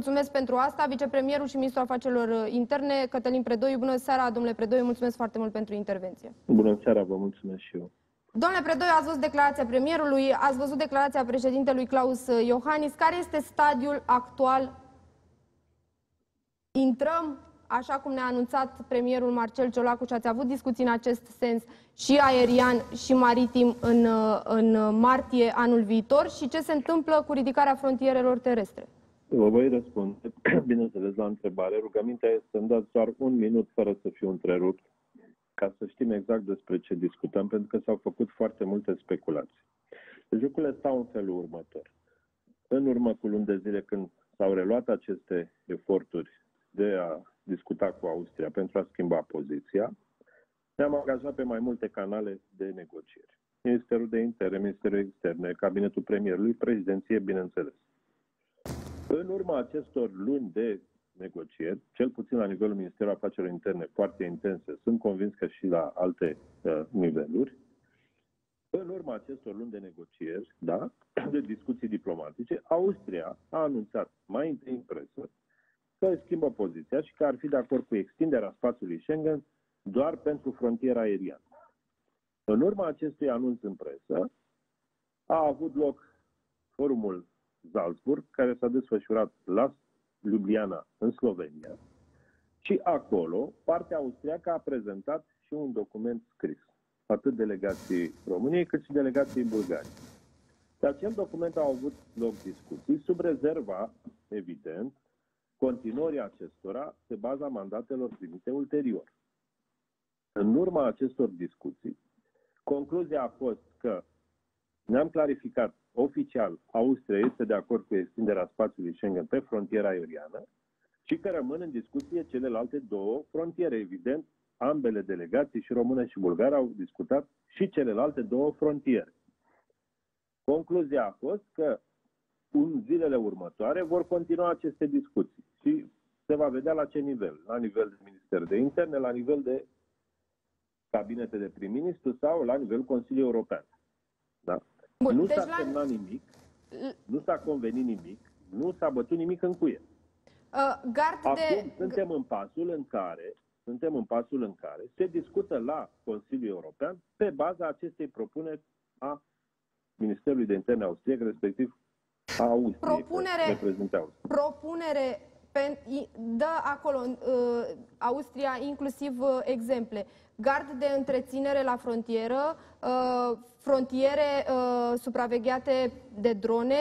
mulțumesc pentru asta. Vicepremierul și ministrul afacerilor interne, Cătălin Predoiu. Bună seara, domnule Predoiu, mulțumesc foarte mult pentru intervenție. Bună seara, vă mulțumesc și eu. Domnule Predoiu, ați văzut declarația premierului, ați văzut declarația președintelui Klaus Iohannis. Care este stadiul actual? Intrăm, așa cum ne-a anunțat premierul Marcel Ciolacu, și ați avut discuții în acest sens și aerian și maritim în martie anul viitor, și ce se întâmplă cu ridicarea frontierelor terestre? Vă voi răspunde, bineînțeles, la întrebare. Rugămintea este să-mi dați doar un minut fără să fiu întrerupt, ca să știm exact despre ce discutăm, pentru că s-au făcut foarte multe speculații. Deci lucrurile stau în felul următor. În urmă cu luni de zile, când s-au reluat aceste eforturi de a discuta cu Austria pentru a schimba poziția, ne-am angajat pe mai multe canale de negocieri. Ministerul de Interne, Ministerul Externe, Cabinetul Premierului, Președinție, bineînțeles. În urma acestor luni de negocieri, cel puțin la nivelul Ministerului Afacerilor Interne, foarte intense, sunt convins că și la alte niveluri, în urma acestor luni de negocieri, da, de discuții diplomatice, Austria a anunțat mai întâi în presă că își schimbă poziția și că ar fi de acord cu extinderea spațiului Schengen doar pentru frontiera aeriană. În urma acestui anunț în presă, a avut loc forumul Salzburg, care s-a desfășurat la Ljubljana, în Slovenia, și acolo partea austriacă a prezentat și un document scris, atât delegației României cât și delegației Bulgariei. Pe acel document au avut loc discuții, sub rezerva, evident, continuării acestora pe baza mandatelor primite ulterior. În urma acestor discuții, concluzia a fost că ne-am clarificat oficial, Austria este de acord cu extinderea spațiului Schengen pe frontiera aeriană și că rămân în discuție celelalte două frontiere. Evident, ambele delegații, și română și bulgară, au discutat și celelalte două frontiere. Concluzia a fost că în zilele următoare vor continua aceste discuții și se va vedea la ce nivel. La nivel de Minister de Interne, la nivel de cabinete de prim-ministru sau la nivel Consiliului European. Da? Bun, Nu deci s-a semnat nimic, nu s-a convenit nimic, nu s-a bătut nimic în cuie. Acum suntem în pasul în care se discută la Consiliul European pe baza acestei propuneri a Ministerului de Interne austriec, respectiv a Austriei. Propunere dă acolo Austria inclusiv exemple. Gard de întreținere la frontieră, frontiere supravegheate de drone.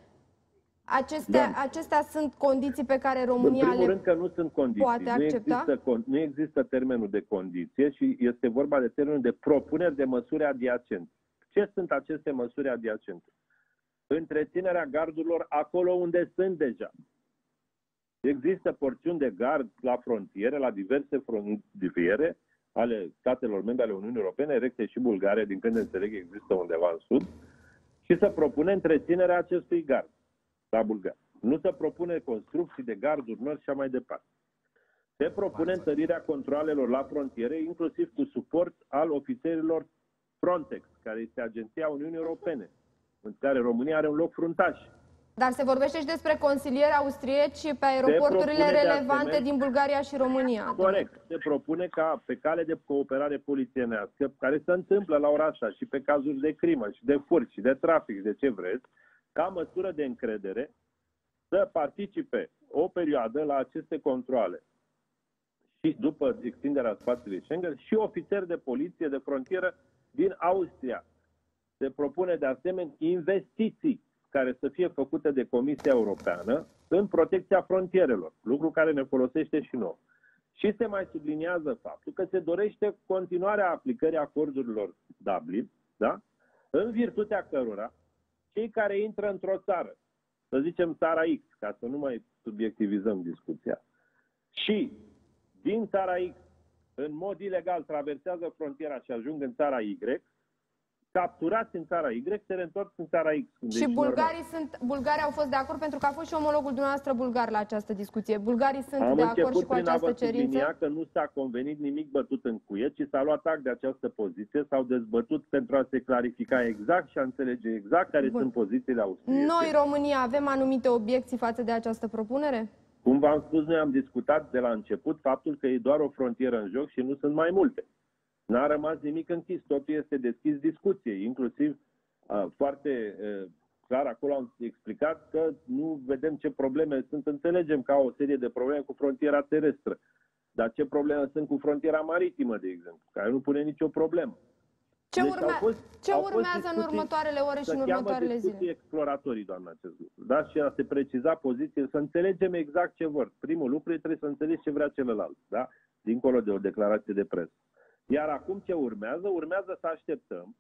Acestea sunt condiții pe care România în primul rând că nu sunt condiții. Poate accepta? Nu există termenul de condiție și este vorba de termenul de propuneri de măsuri adiacente. Ce sunt aceste măsuri adiacente? Întreținerea gardurilor acolo unde sunt deja. Există porțiuni de gard la frontiere, la diverse frontiere ale statelor membre ale Uniunii Europene, erecte și bulgare, din când înțeleg există undeva în sud, și să propune întreținerea acestui gard la bulgar. Nu se propune construcții de garduri noi și așa mai departe. Se propune întărirea controalelor la frontiere, inclusiv cu suport al ofițerilor Frontex, care este agenția Uniunii Europene, în care România are un loc fruntaș. Dar se vorbește și despre consilieri austrieci pe aeroporturile relevante din Bulgaria și România. Corect. Se propune ca pe cale de cooperare polițienească, care se întâmplă la ora asta și pe cazuri de crimă și de furt și de trafic și de ce vreți, ca măsură de încredere, să participe o perioadă la aceste controale și după extinderea spațiului Schengen și ofițeri de poliție de frontieră din Austria. Se propune de asemenea investiții care să fie făcute de Comisia Europeană în protecția frontierelor, lucru care ne folosește și nouă. Și se mai subliniază faptul că se dorește continuarea aplicării acordurilor Dublin, da? În virtutea cărora cei care intră într-o țară, să zicem țara X, ca să nu mai subiectivizăm discuția, și din țara X, în mod ilegal, traversează frontiera și ajung în țara Y, capturați în țara Y, se reîntorc în țara X. Și bulgarii au fost de acord, pentru că a fost și omologul dumneavoastră bulgar la această discuție. Bulgarii sunt de acord și cu această cerință? Că nu s-a convenit nimic bătut în cuie, ci s-a luat act de această poziție, s-au dezbătut pentru a se clarifica exact și a înțelege exact care sunt pozițiile austriece. Noi, România, avem anumite obiecții față de această propunere? Cum v-am spus, noi am discutat de la început faptul că e doar o frontieră în joc și nu sunt mai multe. N-a rămas nimic închis, totul este deschis discuției, inclusiv foarte clar acolo am explicat că nu vedem ce probleme sunt, înțelegem că au o serie de probleme cu frontiera terestră, dar ce probleme sunt cu frontiera maritimă, de exemplu, care nu pune nicio problemă. Ce urmează în următoarele ore și în următoarele zile? Exploratorii, doamna, acest lucru. Da? Și a se preciza poziție, să înțelegem exact ce vor. Primul lucru trebuie să înțelegi ce vrea celălalt, da? Dincolo de o declarație de presă. Iar acum ce urmează? Urmează să așteptăm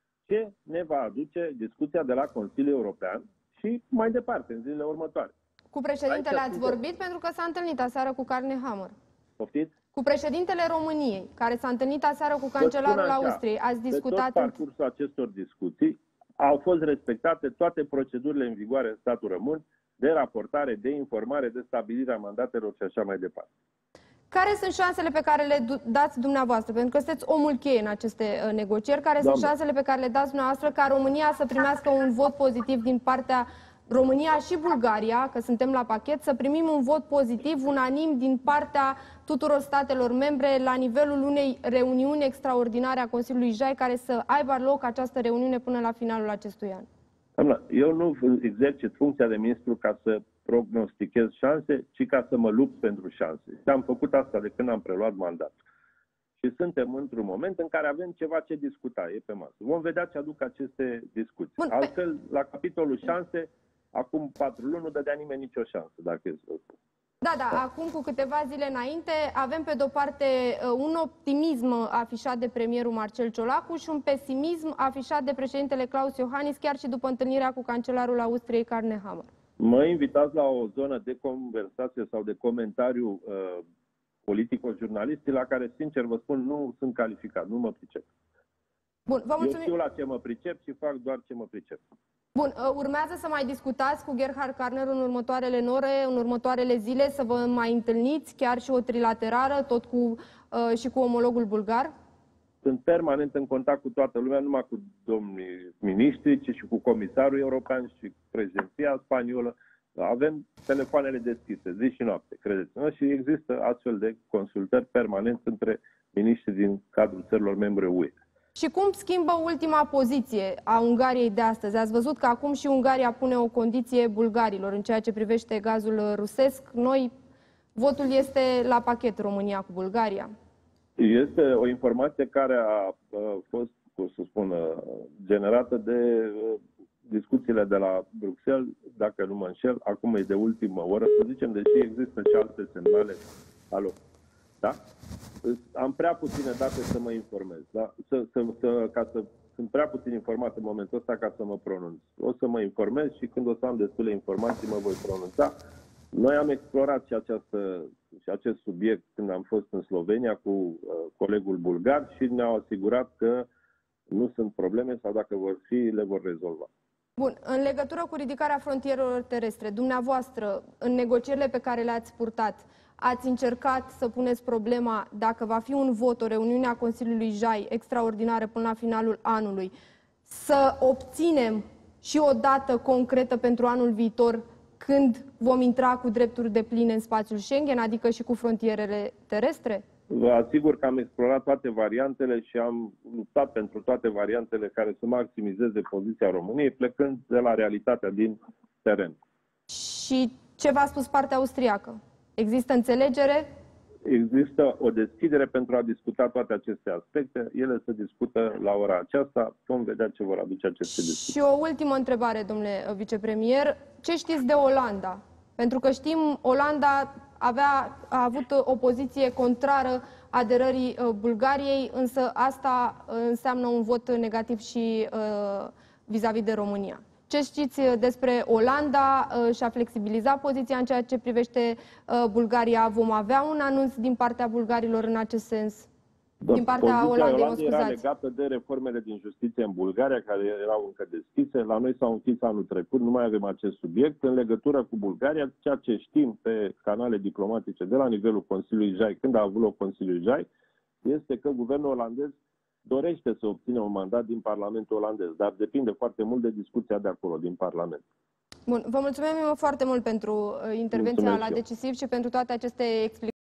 ce ne va aduce discuția de la Consiliul European și mai departe, în zilele următoare. Cu președintele ați vorbit, pentru că s-a întâlnit aseară cu Carnehammer. Poftiți? Cu președintele României, care s-a întâlnit aseară cu cancelarul Austriei. Ați discutat... Pe tot parcursul acestor discuții au fost respectate toate procedurile în vigoare în statul român de raportare, de informare, de stabilirea mandatelor și așa mai departe. Care sunt șansele pe care le dați dumneavoastră? Pentru că sunteți omul cheie în aceste negocieri. Care sunt șansele pe care le dați dumneavoastră ca România să primească un vot pozitiv din partea România și Bulgaria, că suntem la pachet, să primim un vot pozitiv, unanim, din partea tuturor statelor membre la nivelul unei reuniuni extraordinare a Consiliului JAI, care să aibă loc această reuniune până la finalul acestui an? Doamna, eu nu exercit funcția de ministru ca să prognostichez șanse, ci ca să mă lupt pentru șanse. Și am făcut asta de când am preluat mandat. Și suntem într-un moment în care avem ceva ce discuta, e pe masă. Vom vedea ce aduc aceste discuții. Altfel, la capitolul șanse, acum 4 luni nu dădea nimeni nicio șansă, dacă e să spun. Da, acum cu câteva zile înainte avem pe de-o parte un optimism afișat de premierul Marcel Ciolacu și un pesimism afișat de președintele Klaus Iohannis, chiar și după întâlnirea cu cancelarul Austriei Carnehammer. Mă invitați la o zonă de conversație sau de comentariu politico-jurnalistic la care, sincer vă spun, nu sunt calificat, nu mă pricep. Bun, vă mulțumim. Eu știu la ce mă pricep și fac doar ce mă pricep. Bun, urmează să mai discutați cu Gerhard Karner în următoarele ore, în următoarele zile, să vă mai întâlniți, chiar și o trilaterală, tot și cu omologul bulgar? Sunt permanent în contact cu toată lumea, numai cu domnii miniștri, ci și cu comisarul european și președinția spaniolă. Avem telefoanele deschise, zi și noapte, credeți-mă, și există astfel de consultări permanent între miniștrii din cadrul țărilor membre UE. Și cum schimbă ultima poziție a Ungariei de astăzi? Ați văzut că acum și Ungaria pune o condiție bulgarilor în ceea ce privește gazul rusesc. Votul este la pachet, România cu Bulgaria. Este o informație care a fost, cum să spun, generată de discuțiile de la Bruxelles, dacă nu mă înșel, acum e de ultimă oră, să zicem, deși există și alte semnale. Alo? Da? Am prea puține date să mă informez. Da? Sunt prea puțin informat în momentul ăsta ca să mă pronunț. O să mă informez și când o să am destule informații mă voi pronunța. Noi am explorat și acest subiect când am fost în Slovenia cu colegul bulgar și ne-au asigurat că nu sunt probleme sau dacă vor fi, le vor rezolva. Bun, în legătură cu ridicarea frontierelor terestre, dumneavoastră, în negocierile pe care le-ați purtat, ați încercat să puneți problema dacă va fi un vot, o reuniune a Consiliului JAI extraordinară până la finalul anului, să obținem și o dată concretă pentru anul viitor când vom intra cu drepturi depline în spațiul Schengen, adică și cu frontierele terestre? Vă asigur că am explorat toate variantele și am luptat pentru toate variantele care să maximizeze poziția României, plecând de la realitatea din teren. Și ce v-a spus partea austriacă? Există înțelegere? Există o deschidere pentru a discuta toate aceste aspecte. Ele se discută la ora aceasta. Vom vedea ce vor aduce aceste discuții. Și o ultimă întrebare, domnule vicepremier. Ce știți de Olanda? Pentru că știm, Olanda a avut o poziție contrară aderării Bulgariei, însă asta înseamnă un vot negativ și vis-a-vis de România. Ce știți despre Olanda? Și-a flexibilizat poziția în ceea ce privește Bulgaria? Vom avea un anunț din partea bulgarilor în acest sens? din partea Poziția Olandei, mă Olandei era scuzați. legată de reformele din justiție în Bulgaria, care erau încă deschise. La noi s-au închis anul trecut, nu mai avem acest subiect. În legătură cu Bulgaria, ceea ce știm pe canale diplomatice de la nivelul Consiliului JAI, când a avut loc Consiliul JAI, este că guvernul olandez dorește să obțină un mandat din Parlamentul olandez, dar depinde foarte mult de discuția de acolo, din Parlament. Bun, vă mulțumim foarte mult pentru intervenția Mulțumesc la eu. Decisiv și pentru toate aceste explicații.